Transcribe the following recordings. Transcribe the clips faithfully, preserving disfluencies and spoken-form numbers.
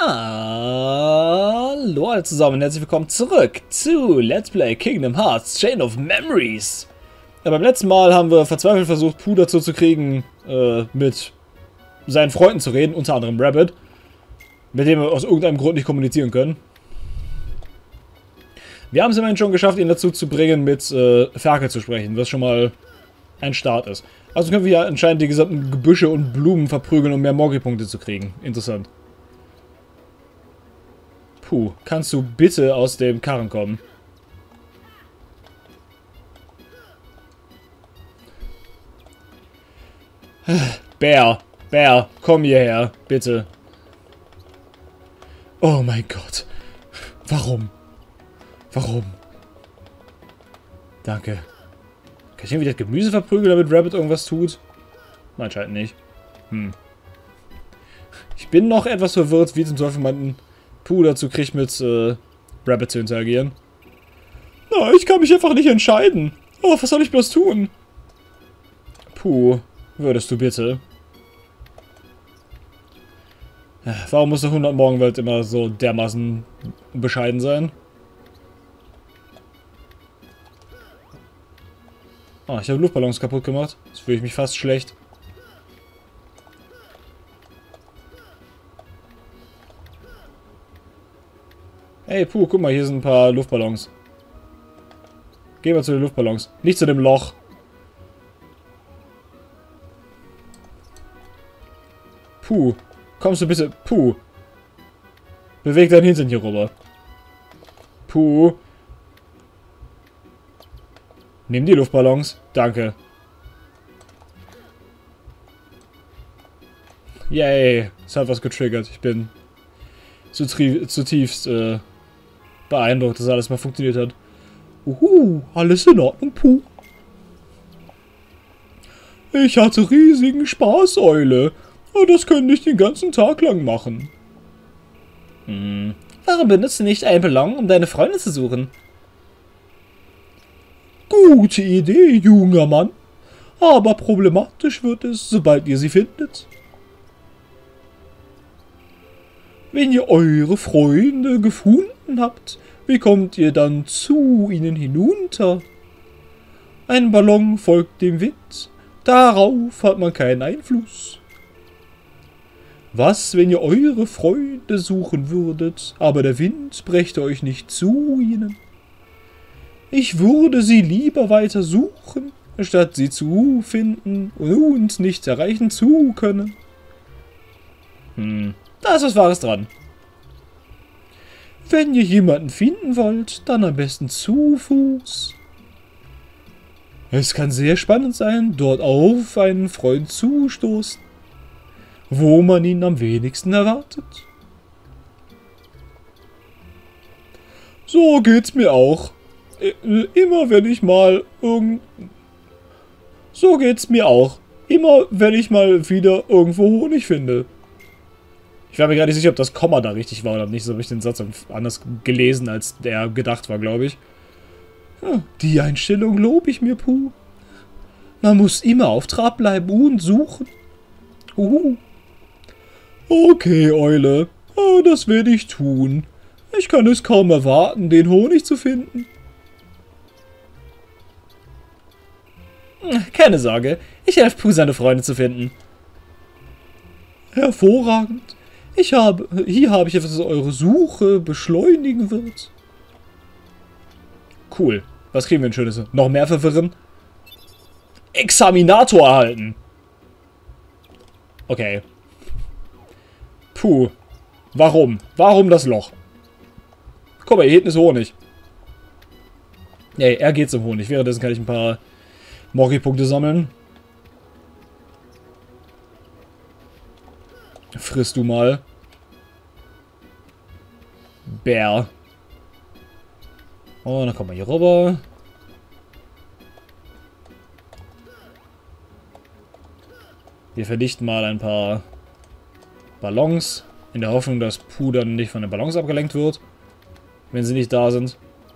Hallo alle zusammen und herzlich willkommen zurück zu Let's Play Kingdom Hearts Chain of Memories. Ja, beim letzten Mal haben wir verzweifelt versucht, Pooh dazu zu kriegen, äh, mit seinen Freunden zu reden, unter anderem Rabbit, mit dem wir aus irgendeinem Grund nicht kommunizieren können. Wir haben es immerhin schon geschafft, ihn dazu zu bringen, mit äh, Ferkel zu sprechen, was schon mal ein Start ist. Also können wir ja anscheinend die gesamten Gebüsche und Blumen verprügeln, um mehr Morgi-Punkte zu kriegen. Interessant. Puh, kannst du bitte aus dem Karren kommen? Bär, Bär, komm hierher, bitte. Oh mein Gott. Warum? Warum? Danke. Kann ich irgendwie das Gemüse verprügeln, damit Rabbit irgendwas tut? Anscheinend nicht. Hm. Ich bin noch etwas verwirrt, wie zum Teufel man Pooh dazu kriegt, mit äh, Rabbit zu interagieren. Na, ich kann mich einfach nicht entscheiden. Oh, was soll ich bloß tun? Pooh, würdest du bitte? Warum muss der hundert Morgenwelt immer so dermaßen bescheiden sein? Ah, ich habe Luftballons kaputt gemacht. Jetzt fühle ich mich fast schlecht. Hey, Pooh, guck mal, hier sind ein paar Luftballons. Gehen wir zu den Luftballons. Nicht zu dem Loch. Pooh, kommst du bitte... Pooh. Beweg dein Hintern hier rüber. Pooh. Nimm die Luftballons. Danke. Yay. Es hat was getriggert. Ich bin zutiefst äh, beeindruckt, dass alles mal funktioniert hat. Uhu, alles in Ordnung, Pooh. Ich hatte riesigen Spaß, Eule. Und das könnte ich den ganzen Tag lang machen. Hm. Warum benutzt du nicht einen Ballon, um deine Freunde zu suchen? Gute Idee, junger Mann. Aber problematisch wird es, sobald ihr sie findet. Wenn ihr eure Freunde gefunden habt, wie kommt ihr dann zu ihnen hinunter? Ein Ballon folgt dem Wind. Darauf hat man keinen Einfluss. Was, wenn ihr eure Freunde suchen würdet, aber der Wind brächte euch nicht zu ihnen? Ich würde sie lieber weiter suchen, statt sie zu finden und nicht erreichen zu können. Hm, da ist was Wahres dran. Wenn ihr jemanden finden wollt, dann am besten zu Fuß. Es kann sehr spannend sein, dort auf einen Freund zu stoßen, wo man ihn am wenigsten erwartet. So geht's mir auch. Immer wenn ich mal irgend... So geht's mir auch. Immer wenn ich mal wieder irgendwo Honig finde. Ich war mir gar nicht sicher, ob das Komma da richtig war oder nicht. So habe ich den Satz anders gelesen, als der gedacht war, glaube ich. Die Einstellung lobe ich mir, Pooh. Man muss immer auf Trab bleiben und suchen. Uhu. Okay, Eule. Das werde ich tun. Ich kann es kaum erwarten, den Honig zu finden. Keine Sorge, ich helfe Pooh, seine Freunde zu finden. Hervorragend. Ich habe, hier habe ich etwas, das eure Suche beschleunigen wird. Cool. Was kriegen wir denn Schönes? Noch mehr verwirren? Examinator erhalten. Okay. Puh. Warum? Warum das Loch? Guck mal, hier hinten ist Honig. Ey, er geht zum Honig. Währenddessen kann ich ein paar Morgi-Punkte sammeln. Friss du mal. Bär. Oh, dann kommen wir hier rüber. Wir verdichten mal ein paar Ballons. In der Hoffnung, dass Pooh dann nicht von den Ballons abgelenkt wird. Wenn sie nicht da sind.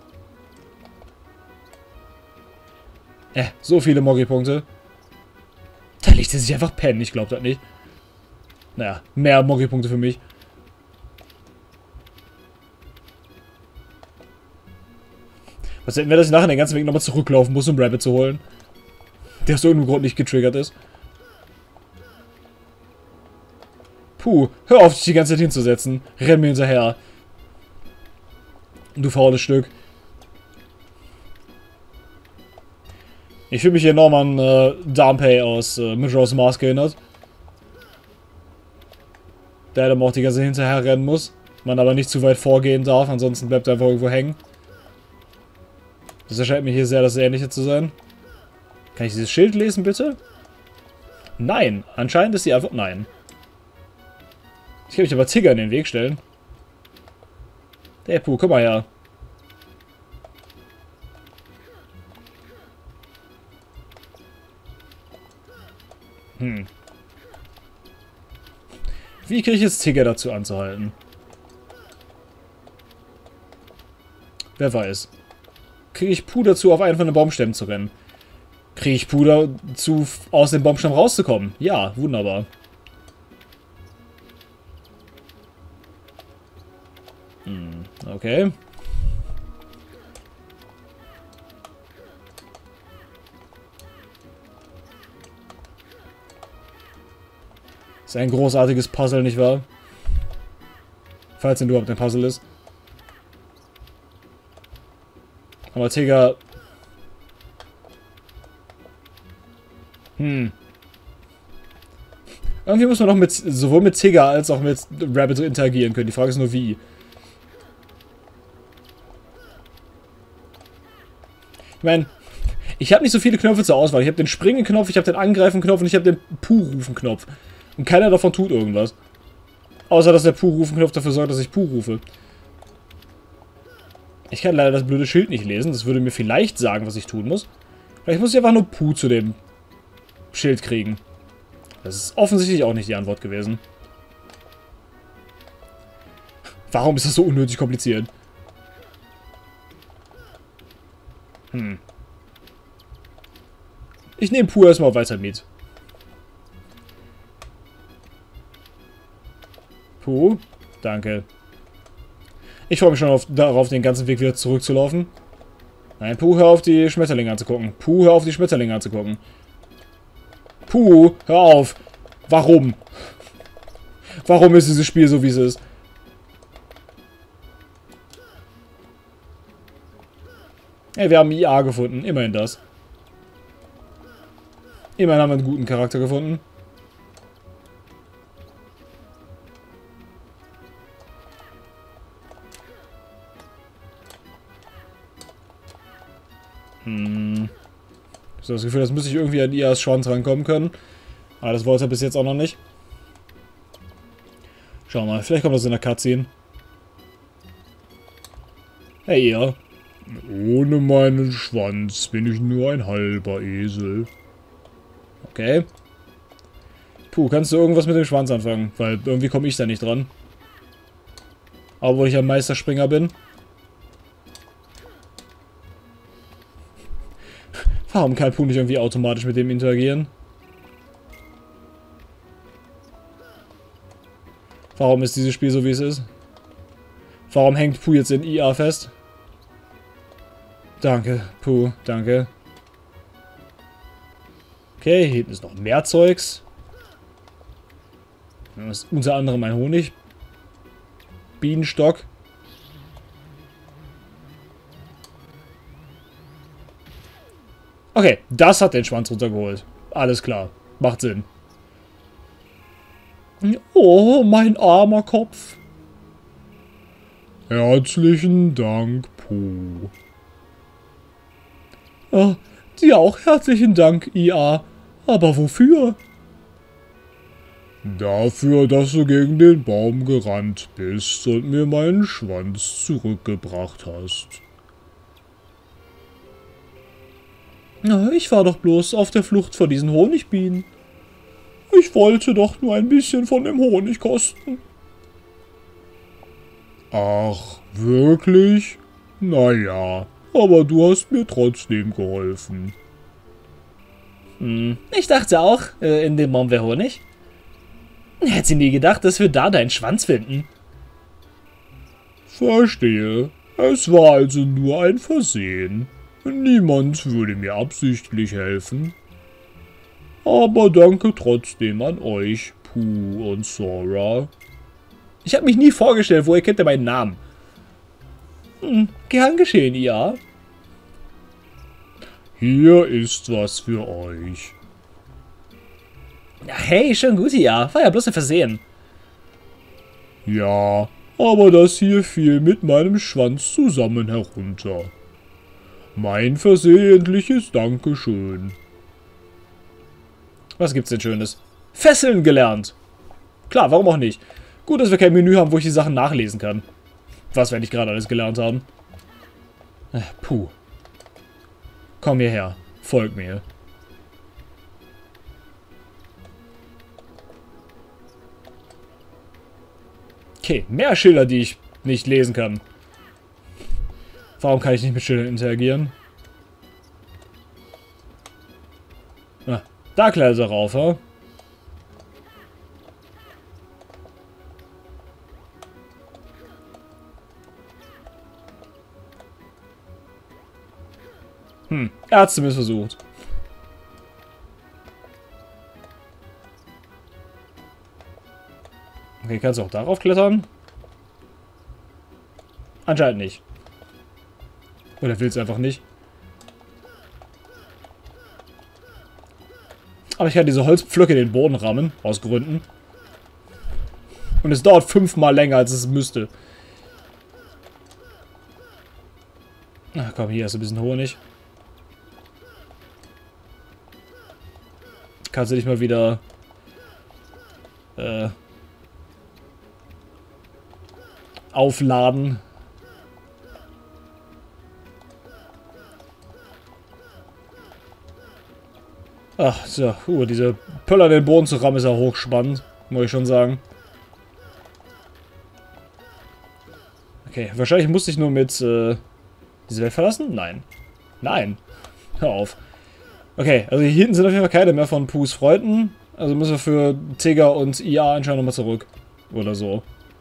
Äh, so viele Morgi-Punkte. Da liegt er sich einfach pennen. Ich glaube das nicht. Naja, mehr Morgi-Punkte für mich. Was hätten wir, dass ich nachher den ganzen Weg nochmal zurücklaufen muss, um Rabbit zu holen? Der aus irgendeinem Grund nicht getriggert ist. Puh, hör auf, dich die ganze Zeit hinzusetzen. Renn mir hinterher. Du faules Stück. Ich fühle mich hier enorm an äh, Darmpay aus äh, Majora's Mask erinnert. Der dann auch die ganze Zeit hinterher rennen muss. Man aber nicht zu weit vorgehen darf, ansonsten bleibt er einfach irgendwo hängen. Das erscheint mir hier sehr das Ähnliche zu sein. Kann ich dieses Schild lesen, bitte? Nein. Anscheinend ist die Antwort nein. Ich kann mich aber Tigger in den Weg stellen. Der Puh, komm mal her. Hm. Wie kriege ich jetzt Tigger dazu anzuhalten? Wer weiß. Kriege ich Puh dazu, auf einen von den Baumstämmen zu rennen? Kriege ich Puh dazu, aus dem Baumstamm rauszukommen? Ja, wunderbar. Hm, okay. Ist ein großartiges Puzzle, nicht wahr? Falls denn überhaupt ein Puzzle ist. Aber Tigger... Hm. Irgendwie muss man noch mit sowohl mit Tigger als auch mit Rabbit interagieren können. Die Frage ist nur wie. Ich meine, ich habe nicht so viele Knöpfe zur Auswahl. Ich habe den Springen-Knopf, ich habe den Angreifen-Knopf und ich habe den Puh-Rufen-Knopf. Und keiner davon tut irgendwas. Außer, dass der Puh-Rufen-Knopf dafür sorgt, dass ich Puh rufe. Ich kann leider das blöde Schild nicht lesen. Das würde mir vielleicht sagen, was ich tun muss. Vielleicht muss ich einfach nur Puh zu dem Schild kriegen. Das ist offensichtlich auch nicht die Antwort gewesen. Warum ist das so unnötig kompliziert? Hm. Ich nehme Puh erstmal weiter mit. Puh, danke. Ich freue mich schon auf, darauf, den ganzen Weg wieder zurückzulaufen. Nein, Puh, hör auf, die Schmetterlinge anzugucken. Puh, hör auf, die Schmetterlinge anzugucken. Puh, hör auf. Warum? Warum ist dieses Spiel so, wie es ist? Hey, wir haben I A gefunden. Immerhin das. Immerhin haben wir einen guten Charakter gefunden. Hm. Ich habe das Gefühl, das müsste ich irgendwie an I As Schwanz rankommen können. Aber das wollte er bis jetzt auch noch nicht. Schauen wir mal, vielleicht kommt das in der Cutscene. Hey, ihr. Ohne meinen Schwanz bin ich nur ein halber Esel. Okay. Puh, kannst du irgendwas mit dem Schwanz anfangen? Weil irgendwie komme ich da nicht dran. Obwohl ich ein Meisterspringer bin. Warum kann Puh nicht irgendwie automatisch mit dem interagieren? Warum ist dieses Spiel so, wie es ist? Warum hängt Puh jetzt in I A fest? Danke, Puh, danke. Okay, hier hinten ist noch mehr Zeugs. Das ist unter anderem ein Honig. Bienenstock. Okay, das hat den Schwanz runtergeholt. Alles klar. Macht Sinn. Oh, mein armer Kopf. Herzlichen Dank, Puh. Oh, dir auch herzlichen Dank, I A. Aber wofür? Dafür, dass du gegen den Baum gerannt bist und mir meinen Schwanz zurückgebracht hast. Na, ich war doch bloß auf der Flucht vor diesen Honigbienen. Ich wollte doch nur ein bisschen von dem Honig kosten. Ach, wirklich? Naja, aber du hast mir trotzdem geholfen. Hm, ich dachte auch, äh, in dem Baum wäre Honig. Hätte sie nie gedacht, dass wir da deinen Schwanz finden. Verstehe. Es war also nur ein Versehen. Niemand würde mir absichtlich helfen. Aber danke trotzdem an euch, Pooh und Sora. Ich habe mich nie vorgestellt, woher kennt ihr meinen Namen? Hm, gern geschehen, ja. Hier ist was für euch. Ja, hey, schon gut, ja. War ja bloß ein Versehen. Ja, aber das hier fiel mit meinem Schwanz zusammen herunter. Mein versehentliches Dankeschön. Was gibt's denn Schönes? Fesseln gelernt. Klar, warum auch nicht? Gut, dass wir kein Menü haben, wo ich die Sachen nachlesen kann. Was wir nicht gerade alles gelernt haben. Äh, puh. Komm hierher. Folg mir. Okay, mehr Schilder, die ich nicht lesen kann. Warum kann ich nicht mit Schildern interagieren? Ah, da klettert er rauf, ha? Hm, er hat es zumindest versucht. Okay, kannst du auch darauf klettern? Anscheinend nicht. Oder will es einfach nicht. Aber ich kann diese Holzpflöcke in den Boden rammen, aus Gründen. Und es dauert fünfmal länger, als es müsste. Ach komm, hier ist ein bisschen Honig. Kannst du dich mal wieder... Äh... aufladen. Ach, so. Uh, diese Pöller in den Boden zu rammen ist ja hochspannend. Muss ich schon sagen. Okay, wahrscheinlich musste ich nur mit, äh, diese Welt verlassen? Nein. Nein. Hör auf. Okay, also hier hinten sind auf jeden Fall keine mehr von Poohs Freunden. Also müssen wir für Tigger und I A anscheinend nochmal zurück. Oder so.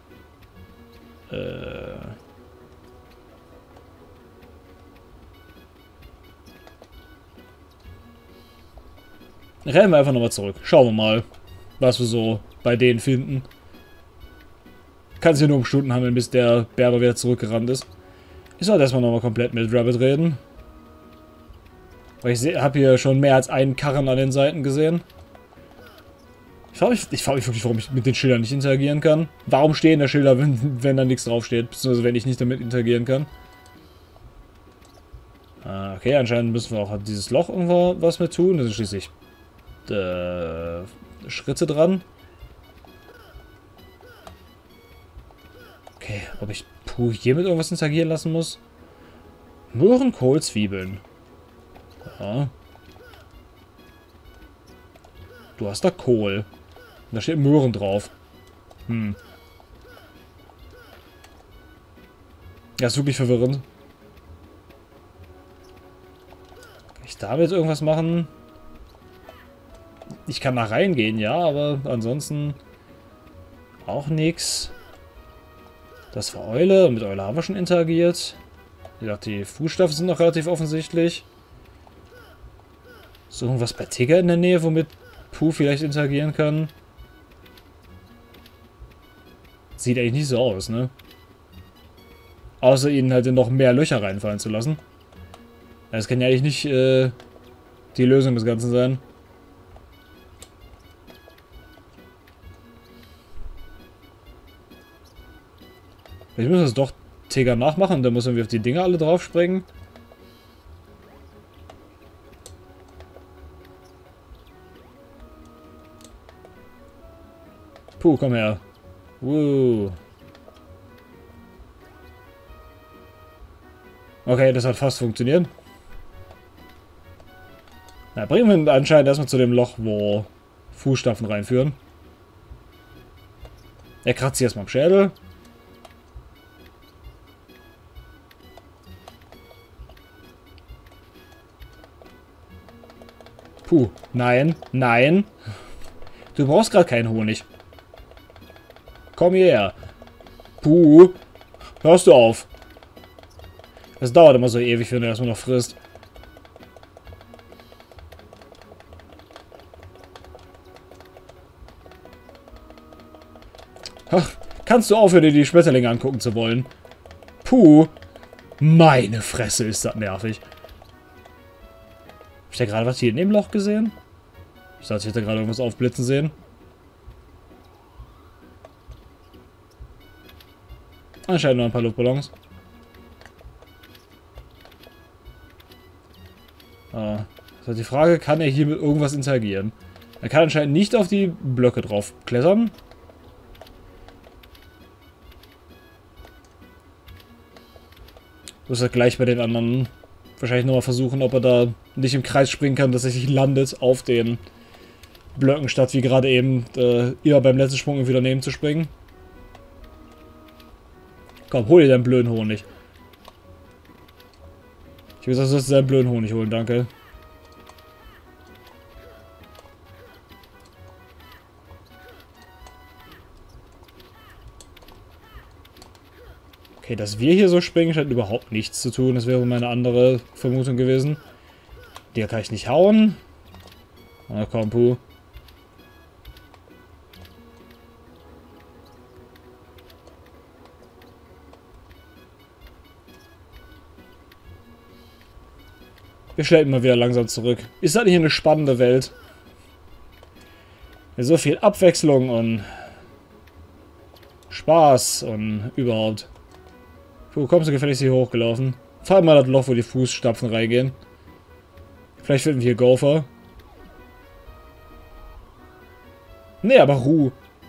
Äh... Rennen wir einfach nochmal zurück. Schauen wir mal, was wir so bei denen finden. Kann sich ja nur um Stunden handeln, bis der Bär wieder zurückgerannt ist. Ich sollte erstmal nochmal komplett mit Rabbit reden. Weil ich habe hier schon mehr als einen Karren an den Seiten gesehen. Ich frage mich, ich frage mich wirklich, warum ich mit den Schildern nicht interagieren kann. Warum stehen da Schilder, wenn, wenn da nichts draufsteht? Beziehungsweise wenn ich nicht damit interagieren kann. Ah, okay, anscheinend müssen wir auch dieses Loch irgendwo was mit tun. Das sind schließlich äh, Schritte dran. Okay, ob ich Pooh hier mit irgendwas interagieren lassen muss? Möhren, Kohl, Zwiebeln. Ja. Du hast da Kohl. Da steht Möhren drauf. Hm. Ja, ist wirklich verwirrend. Kann ich damit irgendwas machen? Ich kann da reingehen, ja, aber ansonsten auch nichts. Das war Eule. Und mit Eule haben wir schon interagiert. Wie gesagt, die Fußstapfen sind noch relativ offensichtlich. So irgendwas bei Tigger in der Nähe, womit Pooh vielleicht interagieren kann. Sieht eigentlich nicht so aus, ne? Außer ihnen halt in noch mehr Löcher reinfallen zu lassen. Das kann ja eigentlich nicht äh, die Lösung des Ganzen sein. Ich muss das doch Tigger nachmachen, dann müssen wir auf die Dinger alle drauf springen. Puh, komm her. Woo. Okay, das hat fast funktioniert. Na, bringen wir ihn anscheinend erstmal zu dem Loch, wo Fußstapfen reinführen. Er kratzt sich erstmal am Schädel. Puh, nein, nein. Du brauchst gerade keinen Honig. Komm hierher. Puh, hörst du auf. Es dauert immer so ewig, wenn du erstmal noch frisst. Ach, kannst du aufhören, dir die Schmetterlinge angucken zu wollen? Puh. Meine Fresse, ist das nervig. Hab ich da gerade was hier in dem Loch gesehen? Ich dachte, ich hätte gerade irgendwas aufblitzen sehen. Anscheinend nur ein paar Luftballons. Ah, das ist die Frage, kann er hier mit irgendwas interagieren? Er kann anscheinend nicht auf die Blöcke drauf klettern. Muss er gleich bei den anderen wahrscheinlich nochmal versuchen, ob er da nicht im Kreis springen kann, dass er sich landet auf den Blöcken, statt wie gerade eben äh, eher beim letzten Sprung irgendwie daneben zu springen. Komm, hol dir deinen blöden Honig. Ich will gesagt, du sollst deinen blöden Honig holen, danke. Okay, dass wir hier so springen, scheint überhaupt nichts zu tun. Das wäre meine andere Vermutung gewesen. Die kann ich nicht hauen. Na komm, Puh. Wir schleppen mal wieder langsam zurück. Ist das nicht eine spannende Welt? Mit so viel Abwechslung und Spaß und überhaupt. Puh, kommst du gefälligst hier hochgelaufen? Fahr mal das Loch, wo die Fußstapfen reingehen. Vielleicht finden wir hier Gopher. Nee, aber Ruh.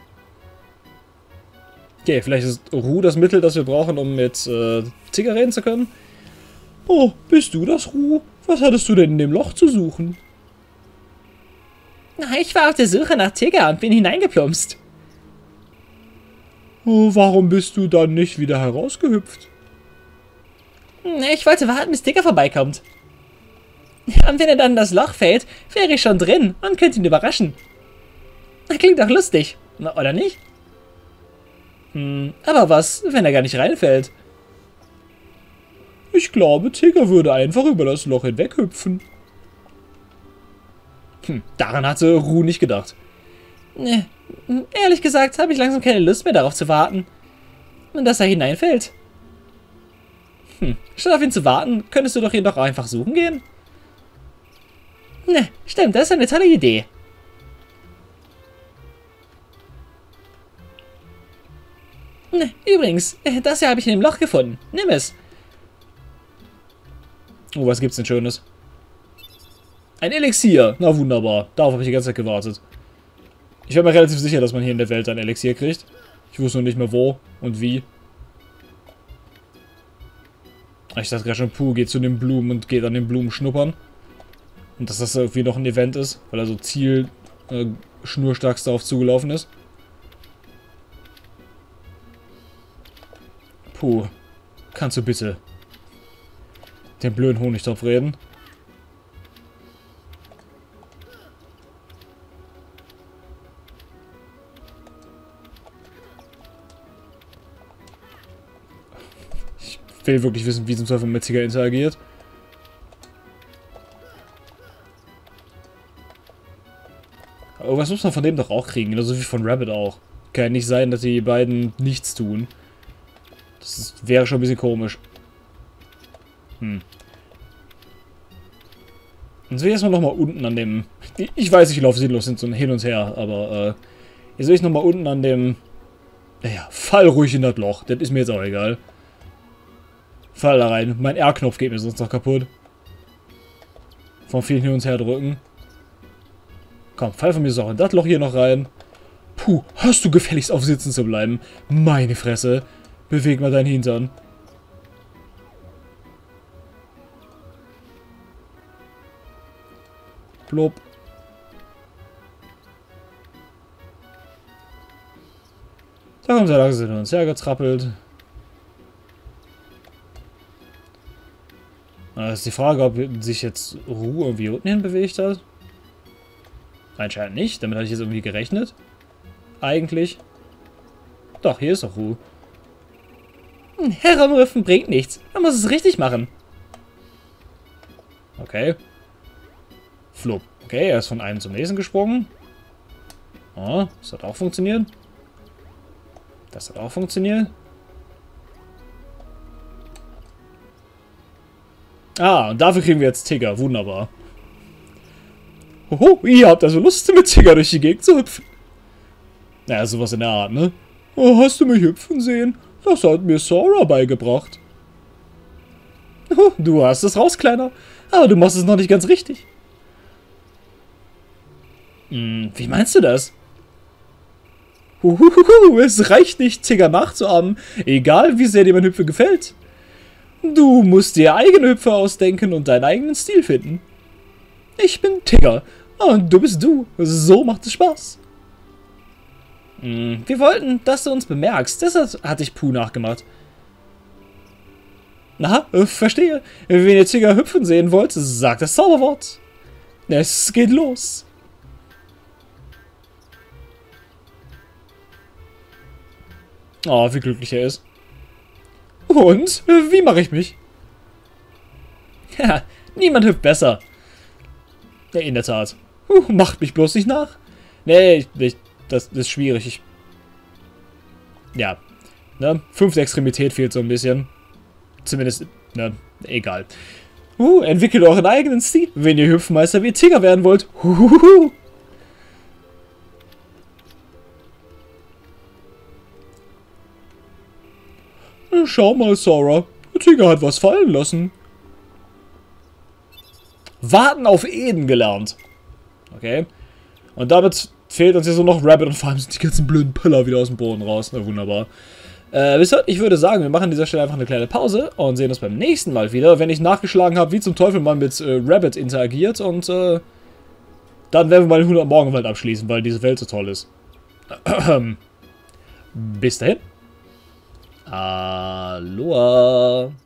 Okay, vielleicht ist Ruh das Mittel, das wir brauchen, um mit äh, Tigger reden zu können. Oh, bist du das, Ruh? Was hattest du denn in dem Loch zu suchen? Na, ich war auf der Suche nach Tigger und bin hineingeplumpst. Oh, warum bist du dann nicht wieder herausgehüpft? Ich wollte warten, bis Tigger vorbeikommt. Und wenn er dann in das Loch fällt, wäre ich schon drin und könnte ihn überraschen. Klingt doch lustig, oder nicht? Hm, aber was, wenn er gar nicht reinfällt? Ich glaube, Tigger würde einfach über das Loch hinweghüpfen. Hm, daran hatte Ruh nicht gedacht. Ehrlich gesagt habe ich langsam keine Lust mehr darauf zu warten. Und dass er hineinfällt. Hm, statt auf ihn zu warten, könntest du doch ihn doch einfach suchen gehen? Ne, stimmt, das ist eine tolle Idee. Ne, übrigens, das hier habe ich in dem Loch gefunden. Nimm es. Oh, was gibt's denn Schönes? Ein Elixier. Na wunderbar. Darauf habe ich die ganze Zeit gewartet. Ich war mir relativ sicher, dass man hier in der Welt ein Elixier kriegt. Ich wusste nur nicht mehr wo und wie. Ich dachte gerade schon, Puh geht zu den Blumen und geht an den Blumen schnuppern. Und dass das irgendwie noch ein Event ist, weil er so Ziel äh, schnurstracks darauf zugelaufen ist. Puh, kannst du bitte den blöden Honigtopf reden? Ich will wirklich wissen, wie zum Teufel mit Tigger interagiert. Aber was muss man von dem doch auch kriegen? Genauso wie von Rabbit auch. Kann ja nicht sein, dass die beiden nichts tun. Das ist, wäre schon ein bisschen komisch. Hm. Jetzt will ich erstmal nochmal unten an dem... Ich weiß, ich laufe sinnlos hin und her, aber äh, jetzt will ich nochmal unten an dem... Naja, fall ruhig in das Loch. Das ist mir jetzt auch egal. Fall da rein. Mein R-Knopf geht mir sonst noch kaputt. Vom vielen Hin und Her drücken. Komm, fall von mir so auch in das Loch hier noch rein. Puh, hast du gefälligst auf Sitzen zu bleiben? Meine Fresse. Beweg mal deinen Hintern. Blub. Da kommt er langsam hin und her getrappelt. Das ist die Frage, ob sich jetzt Ruh irgendwie unten hin bewegt hat. Anscheinend nicht. Damit hatte ich jetzt irgendwie gerechnet. Eigentlich. Doch, hier ist doch Ruh. Herumrüffen bringt nichts. Man muss es richtig machen. Okay. Flup. Okay, er ist von einem zum nächsten gesprungen. Oh, das hat auch funktioniert. Das hat auch funktioniert. Ah, und dafür kriegen wir jetzt Tigger. Wunderbar. Hoho, ihr habt also Lust, mit Tigger durch die Gegend zu hüpfen. Naja, sowas in der Art, ne? Oh, hast du mich hüpfen sehen? Das hat mir Sora beigebracht. Oh, du hast es raus, Kleiner. Aber du machst es noch nicht ganz richtig. Hm, wie meinst du das? Huhuhu, es reicht nicht, Tigger nachzuahmen, egal wie sehr dir mein Hüpfe gefällt. Du musst dir eigene Hüpfe ausdenken und deinen eigenen Stil finden. Ich bin Tigger und du bist du. So macht es Spaß. Hm, Wir wollten, dass du uns bemerkst, deshalb hatte ich Puh nachgemacht. Na, äh, verstehe. Wenn ihr Tigger hüpfen sehen wollt, sagt das Zauberwort. Es geht los. Oh, wie glücklich er ist. Und? Wie mache ich mich? Ja, niemand hüpft besser. Ja, in der Tat. Uh, macht mich bloß nicht nach. Nee, ich, ich, das, das ist schwierig. Ich, ja, ne? Fünfte Extremität fehlt so ein bisschen. Zumindest, ne, egal. Uh, entwickelt euren eigenen Stil, wenn ihr Hüpfmeister wie Tigger werden wollt. Huhuhu. Schau mal, Sora. Tigger hat was fallen lassen. Warten auf Eden gelernt. Okay. Und damit fehlt uns hier so noch Rabbit und vor allem sind die ganzen blöden Piller wieder aus dem Boden raus. Na wunderbar. Äh, wisst ihr, ich würde sagen, wir machen an dieser Stelle einfach eine kleine Pause und sehen uns beim nächsten Mal wieder, wenn ich nachgeschlagen habe, wie zum Teufel man mit äh, Rabbit interagiert und äh, dann werden wir mal den hundert Morgenwald abschließen, weil diese Welt so toll ist. Bis dahin. Aloha.